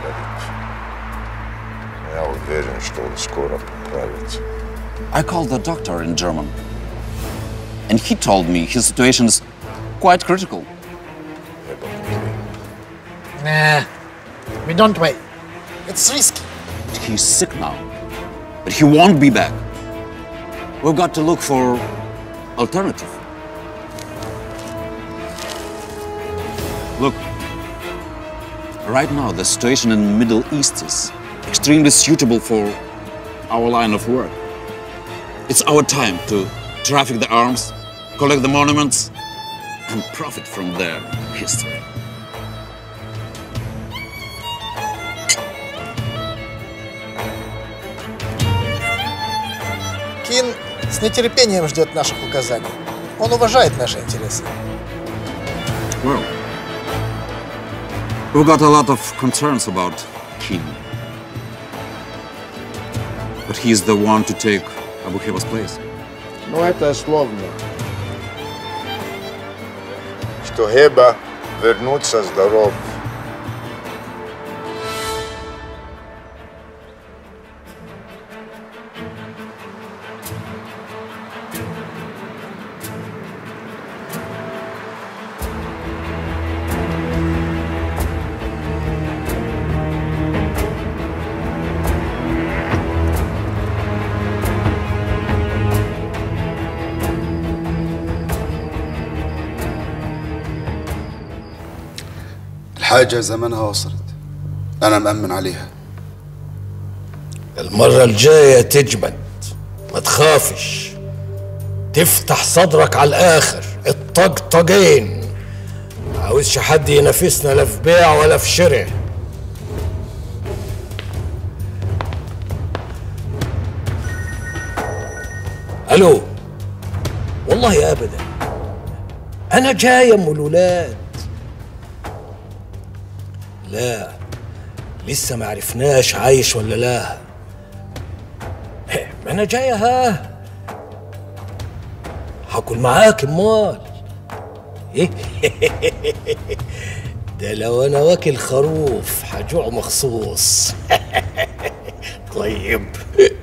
старик. Я уверен, что он скоро поправится. I called the doctor in German, and he told me his situation is quite critical. Nah, we don't wait. It's risky. He's sick now, but he won't be back. We've got to look for alternative. Look, right now the situation in the Middle East is extremely suitable for our line of work. It's our time to traffic the arms, collect the monuments, and profit from their history. Кин с нетерпением ждет наших указаний. Он уважает наши интересы. Well, we've got a lot of concerns about Keen. But he's the one to take Abu Heba's place. Ну, это словно. Что Хеба вернется здоров. الحاجة زمنها وصلت. أنا مأمن عليها. المرة الجاية تجمد، ما تخافش، تفتح صدرك على الآخر، الطقطقين. ما عاوزش حد ينافسنا لا في بيع ولا في شراء. ألو، والله أبدا، أنا جاي أم الولاد. لا، لسه ما عرفناش عايش ولا لا. ما انا جاي ها، هاكل معاك امال. ده لو انا واكل خروف هجوع مخصوص. طيب.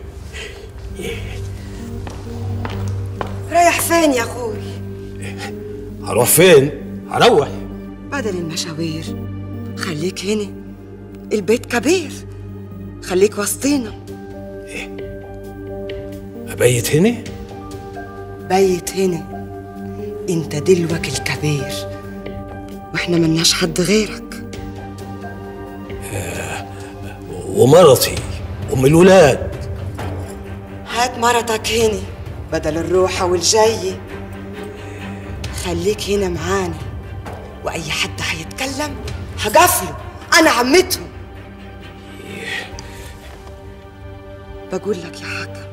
رايح فين يا اخوي؟ هروح فين؟ هروح. بدل المشاوير خليك هنا، البيت كبير، خليك وسطينا. أبيت هنا؟ بيت هنا، انت دلوك الكبير واحنا ملناش حد غيرك. ومرتي أم الولاد. هات مرتك هنا بدل الروحة والجاية. خليك هنا معانا، وأي حد هيتكلم هقفله، أنا عمتهم. بقول لك يا حكم،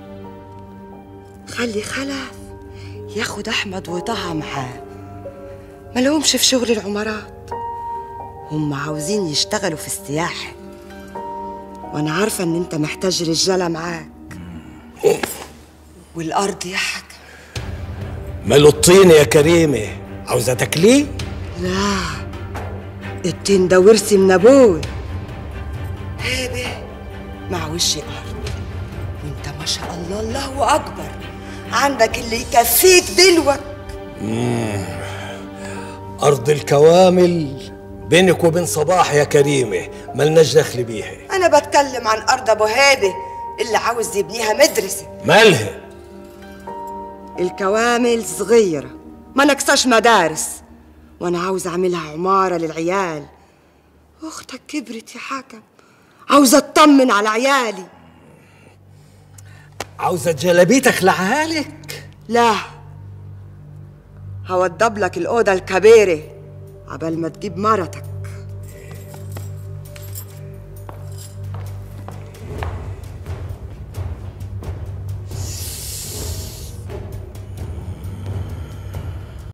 خلي خلف ياخد أحمد وطه معاه، مالهمش في شغل العمارات، هم عاوزين يشتغلوا في السياحة، وأنا عارفة إن أنت محتاج رجالة معاك. والأرض يا حكم. ماله الطين يا كريمة؟ عاوزة تاكليه؟ لا، الطين ده ورث من أبوي. هيبة مع وش الأرض، وأنت ما شاء الله الله أكبر، عندك اللي يكفيك دلوك. أرض الكوامل بينك وبين صباح يا كريمة، ملناش دخل بيها. أنا بتكلم عن أرض أبو هيبة اللي عاوز يبنيها مدرسة. مالها؟ الكوامل صغيرة ما نكساش مدارس، وأنا عاوز أعملها عمارة للعيال. أختك كبرت يا حكم، عاوزة أطمن على عيالي. عاوزة جلابيتك لعيالك؟ لا، هوضب لك الأوضة الكبيرة عبال ما تجيب مرتك.